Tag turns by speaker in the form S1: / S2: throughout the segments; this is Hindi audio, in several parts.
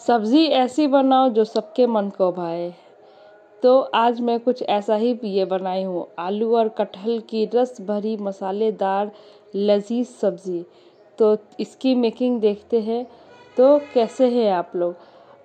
S1: सब्जी ऐसी बनाओ जो सबके मन को भाए। तो आज मैं कुछ ऐसा ही ये बनाई हूँ, आलू और कटहल की रस भरी मसालेदार लजीज सब्जी। तो इसकी मेकिंग देखते हैं। तो कैसे हैं आप लोग?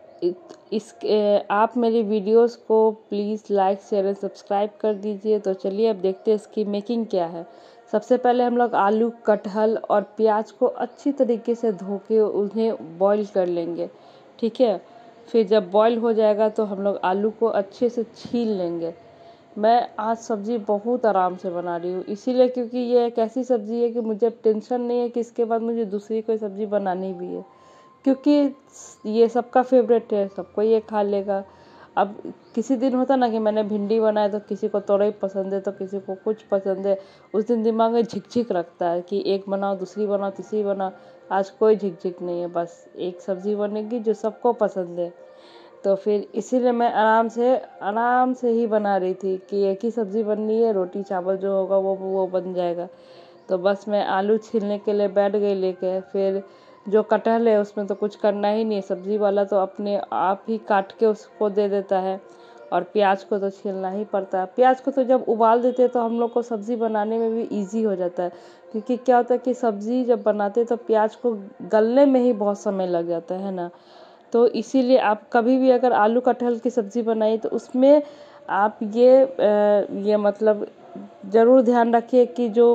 S1: आप मेरी वीडियोस को please like share and subscribe कर दीजिए। तो चलिए अब देखते हैं इसकी मेकिंग क्या है। सबसे पहले हम लोग आलू, कटहल और प्याज को अच्छी तरीके से धो के उन्हें बॉईल कर लेंगे। ठीक है। फिर जब बॉईल हो जाएगा तो हम लोग आलू को अच्छे से छील लेंगे। मैं आज सब्ज़ी बहुत आराम से बना रही हूँ, इसीलिए क्योंकि ये एक ऐसी सब्ज़ी है कि मुझे अब टेंशन नहीं है कि इसके बाद मुझे दूसरी कोई सब्ज़ी बनानी भी है, क्योंकि ये सबका फेवरेट है, सबको ये खा लेगा। अब किसी दिन होता ना कि मैंने भिंडी बनाया तो किसी को तोरई पसंद है, तो किसी को कुछ पसंद है। उस दिन दिमाग में झिकझिक रखता है कि एक बनाओ, दूसरी बनाओ, तीसरी बनाओ। आज कोई झिकझिक नहीं है, बस एक सब्ज़ी बनेगी जो सबको पसंद है। तो फिर इसीलिए मैं आराम से ही बना रही थी कि एक ही सब्ज़ी बननी है, रोटी चावल जो होगा वो बन जाएगा। तो बस मैं आलू छीलने के लिए बैठ गई लेके। फिर जो कटहल है उसमें तो कुछ करना ही नहीं है, सब्ज़ी वाला तो अपने आप ही काट के उसको दे देता है। और प्याज को तो छीलना ही पड़ता है। प्याज को तो जब उबाल देते हैं तो हम लोग को सब्ज़ी बनाने में भी ईजी हो जाता है, क्योंकि क्या होता है कि सब्ज़ी जब बनाते हैं तो प्याज को गलने में ही बहुत समय लग जाता है ना। तो इसीलिए आप कभी भी अगर आलू कटहल की सब्ज़ी बनाइए तो उसमें आप ये मतलब ज़रूर ध्यान रखिए कि जो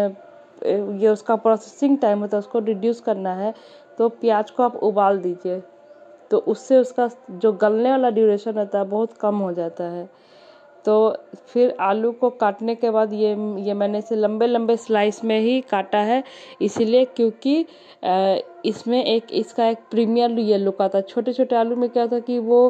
S1: ये उसका प्रोसेसिंग टाइम होता है उसको रिड्यूस करना है। तो प्याज को आप उबाल दीजिए, तो उससे उसका जो गलने वाला ड्यूरेशन रहता है बहुत कम हो जाता है। तो फिर आलू को काटने के बाद ये मैंने इसे लंबे लंबे स्लाइस में ही काटा है, इसीलिए क्योंकि इसमें इसका एक प्रीमियर ये लुक आता है। छोटे छोटे आलू में क्या होता है कि वो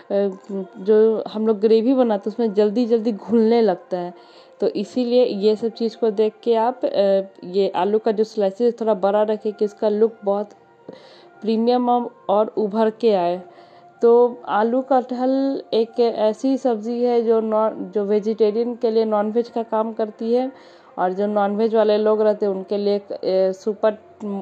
S1: जो हम लोग ग्रेवी बनाते हैं उसमें जल्दी जल्दी घुलने लगता है। तो इसीलिए ये सब चीज़ को देख के आप ये आलू का जो स्लाइसेस थोड़ा बड़ा रखें कि इसका लुक बहुत प्रीमियम और उभर के आए। तो आलू कटहल एक ऐसी सब्ज़ी है जो वेजिटेरियन के लिए नॉनवेज का काम करती है, और जो नॉनवेज वाले लोग रहते हैं उनके लिए एक सुपर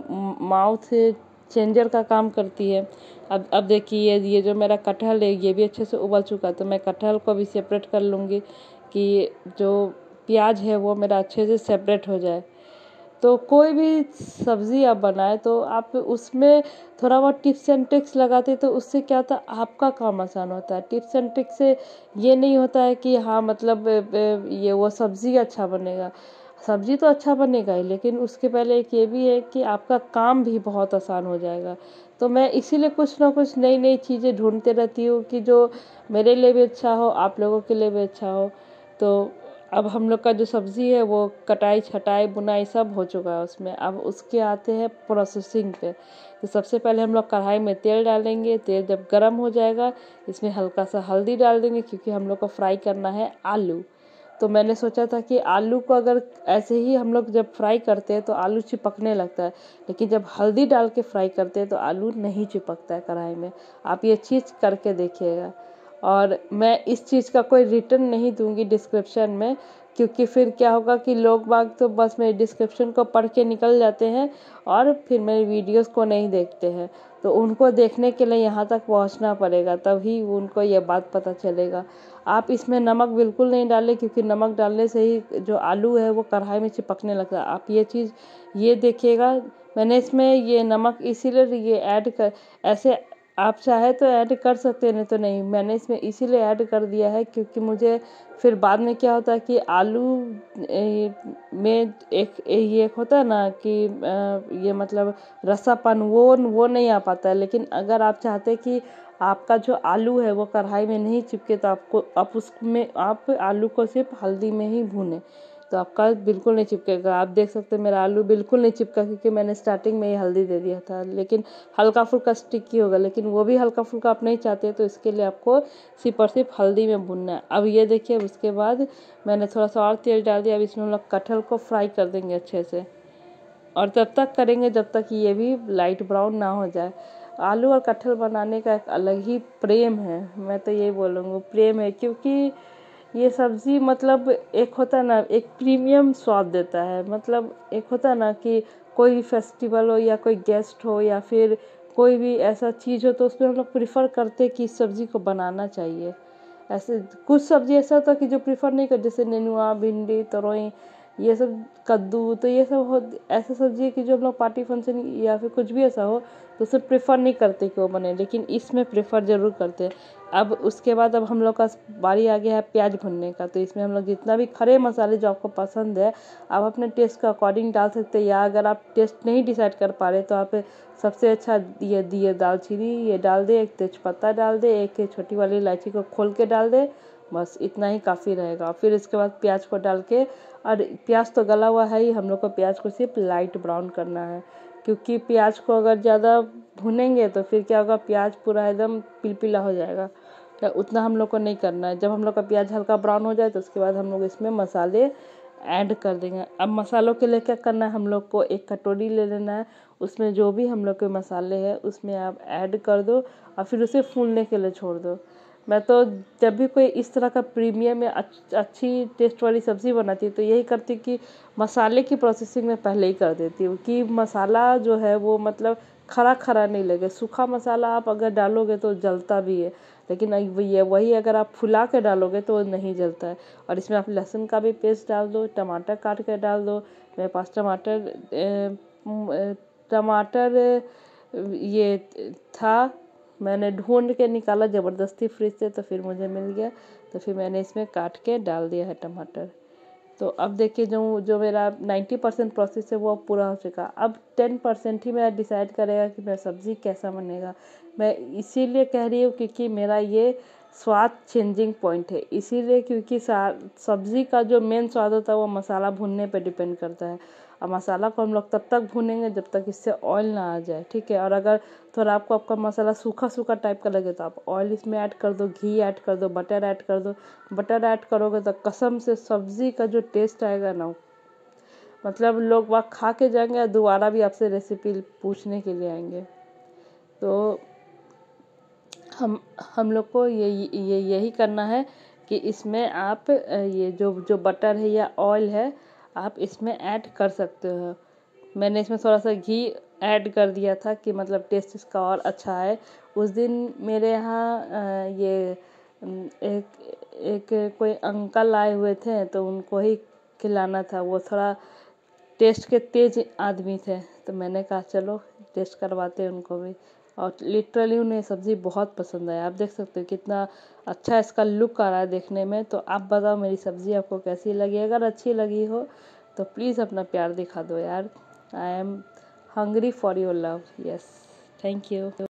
S1: माउथ चेंजर का काम करती है। अब देखिए ये जो मेरा कटहल है ये भी अच्छे से उबल चुका है, तो मैं कटहल को भी सेपरेट कर लूँगी कि जो प्याज है वो मेरा अच्छे से सेपरेट हो जाए। तो कोई भी सब्ज़ी आप बनाए तो आप उसमें थोड़ा बहुत टिप्स एंड ट्रिक्स लगाते तो उससे क्या होता है आपका काम आसान होता है। टिप्स एंड ट्रिक्स से ये नहीं होता है कि हाँ मतलब ये वो सब्ज़ी अच्छा बनेगा, सब्ज़ी तो अच्छा बनेगा ही, लेकिन उसके पहले एक ये भी है कि आपका काम भी बहुत आसान हो जाएगा। तो मैं इसीलिए कुछ ना कुछ नई नई चीज़ें ढूंढते रहती हूँ कि जो मेरे लिए भी अच्छा हो, आप लोगों के लिए भी अच्छा हो। तो अब हम लोग का जो सब्ज़ी है वो कटाई छटाई बुनाई सब हो चुका है उसमें। अब उसके आते हैं प्रोसेसिंग पे। तो सबसे पहले हम लोग कढ़ाई में तेल डालेंगे। तेल जब गर्म हो जाएगा इसमें हल्का सा हल्दी डाल देंगे, क्योंकि हम लोग को फ्राई करना है आलू। तो मैंने सोचा था कि आलू को अगर ऐसे ही हम लोग जब फ्राई करते हैं तो आलू चिपकने लगता है, लेकिन जब हल्दी डाल के फ्राई करते हैं तो आलू नहीं चिपकता है कढ़ाई में। आप ये चीज़ करके देखिएगा। और मैं इस चीज़ का कोई रिटर्न नहीं दूंगी डिस्क्रिप्शन में, क्योंकि फिर क्या होगा कि लोग बाग तो बस मेरे डिस्क्रिप्शन को पढ़ के निकल जाते हैं और फिर मेरी वीडियोस को नहीं देखते हैं। तो उनको देखने के लिए यहाँ तक पहुँचना पड़ेगा, तभी उनको ये बात पता चलेगा। आप इसमें नमक बिल्कुल नहीं डालें, क्योंकि नमक डालने से ही जो आलू है वो कढ़ाई में चिपकने लगता है। आप ये चीज़ ये देखिएगा। मैंने इसमें ये नमक इसीलिए ये ऐड कर, ऐसे आप चाहे तो ऐड कर सकते हैं, नहीं तो नहीं। मैंने इसमें इसीलिए ऐड कर दिया है क्योंकि मुझे फिर बाद में क्या होता है कि आलू में एक होता है ना कि ये मतलब रसापन वो नहीं आ पाता है। लेकिन अगर आप चाहते हैं कि आपका जो आलू है वो कढ़ाई में नहीं चिपके तो आप उसमें आप आलू को सिर्फ हल्दी में ही भूनें, तो आपका बिल्कुल नहीं चिपकेगा। आप देख सकते हैं मेरा आलू बिल्कुल नहीं चिपका, क्योंकि मैंने स्टार्टिंग में ही हल्दी दे दिया था। लेकिन हल्का फुल्का स्टिकी होगा, लेकिन वो भी हल्का फुल्का आप नहीं चाहते तो इसके लिए आपको सिर्फ और सिर्फ हल्दी में भूनना है। अब ये देखिए, उसके बाद मैंने थोड़ा सा और तेल डाल दिया। अब इसमें हम लोग कटहल को फ्राई कर देंगे अच्छे से, और तब तक करेंगे जब तक ये भी लाइट ब्राउन ना हो जाए। आलू और कटहल बनाने का एक अलग ही प्रेम है, मैं तो यही बोलूँगी प्रेम है, क्योंकि ये सब्ज़ी मतलब एक होता है ना एक प्रीमियम स्वाद देता है। मतलब एक होता है ना कि कोई फेस्टिवल हो या कोई गेस्ट हो या फिर कोई भी ऐसा चीज़ हो तो उसमें हम लोग प्रीफर करते कि इस सब्ज़ी को बनाना चाहिए। ऐसे कुछ सब्ज़ी ऐसा होता है कि जो प्रीफर नहीं कर, जैसे नेनुआ, भिंडी, तरोई, ये सब, कद्दू, तो ये सब हो ऐसा सब्ज़ी है कि जो हम लोग पार्टी फंक्शन या फिर कुछ भी ऐसा हो तो उसे प्रेफर नहीं करते कि वो बने, लेकिन इसमें प्रेफर ज़रूर करते हैं। अब उसके बाद अब हम लोग का बारी आ गया है प्याज भुनने का। तो इसमें हम लोग जितना भी खड़े मसाले जो आपको पसंद है आप अपने टेस्ट के अकॉर्डिंग डाल सकते हैं, या अगर आप टेस्ट नहीं डिसाइड कर पा रहे तो आप सबसे अच्छा ये दालचीनी ये डाल दे, एक तेजपत्ता डाल दे, एक छोटी वाली इलायची को खोल के डाल दे, बस इतना ही काफ़ी रहेगा। फिर इसके बाद प्याज को डाल के, और प्याज तो गला हुआ है ही, हम लोग को प्याज को सिर्फ लाइट ब्राउन करना है, क्योंकि प्याज को अगर ज़्यादा भुनेंगे तो फिर क्या होगा, प्याज पूरा एकदम पिलपिला हो जाएगा। तो उतना हम लोग को नहीं करना है। जब हम लोग का प्याज हल्का ब्राउन हो जाए तो उसके बाद हम लोग इसमें मसाले ऐड कर देंगे। अब मसालों के लिए क्या करना है, हम लोग को एक कटोरी ले लेना है, उसमें जो भी हम लोग के मसाले हैं उसमें आप ऐड कर दो और फिर उसे फूलने के लिए छोड़ दो। मैं तो जब भी कोई इस तरह का प्रीमियम या अच्छी टेस्ट वाली सब्ज़ी बनाती तो यही करती कि मसाले की प्रोसेसिंग मैं पहले ही कर देती हूँ, कि मसाला जो है वो मतलब खरा खरा नहीं लगे। सूखा मसाला आप अगर डालोगे तो जलता भी है, लेकिन ये वही अगर आप फुला के डालोगे तो नहीं जलता है। और इसमें आप लहसुन का भी पेस्ट डाल दो, टमाटर काट के डाल दो। मेरे पास टमाटर ये था, मैंने ढूंढ के निकाला ज़बरदस्ती फ्रिज से, तो फिर मुझे मिल गया, तो फिर मैंने इसमें काट के डाल दिया है टमाटर। तो अब देखिए जो जो मेरा 90% प्रोसेस है वो अब पूरा हो चुका। अब 10% ही मेरा डिसाइड करेगा कि मेरा सब्ज़ी कैसा बनेगा। मैं इसीलिए कह रही हूँ क्योंकि मेरा ये स्वाद चेंजिंग पॉइंट है, इसीलिए क्योंकि सब्ज़ी का जो मेन स्वाद होता है वो मसाला भुनने पे डिपेंड करता है। और मसाला को हम लोग तब तक भूनेंगे जब तक इससे ऑयल ना आ जाए, ठीक है। और अगर थोड़ा आपको आपका मसाला सूखा सूखा टाइप का लगे तो आप ऑयल इसमें ऐड कर दो, घी ऐड कर दो, बटर ऐड कर दो। बटर ऐड करोगे तो कसम से सब्ज़ी का जो टेस्ट आएगा ना, मतलब लोग वहाँ खा के जाएंगे और दोबारा भी आपसे रेसिपी पूछने के लिए आएंगे। तो हम लोग को यही करना है कि इसमें आप ये जो बटर है या ऑयल है आप इसमें ऐड कर सकते हो। मैंने इसमें थोड़ा सा घी ऐड कर दिया था कि मतलब टेस्ट इसका और अच्छा है। उस दिन मेरे यहाँ एक कोई अंकल आए हुए थे तो उनको ही खिलाना था। वो थोड़ा टेस्ट के तेज आदमी थे, तो मैंने कहा चलो टेस्ट करवाते हैं उनको भी। और लिटरली उन्हें सब्ज़ी बहुत पसंद आया। आप देख सकते हो कितना अच्छा इसका लुक आ रहा है देखने में। तो आप बताओ मेरी सब्ज़ी आपको कैसी लगी। अगर अच्छी लगी हो तो प्लीज़ अपना प्यार दिखा दो यार। I am hungry for your love. Yes, thank you.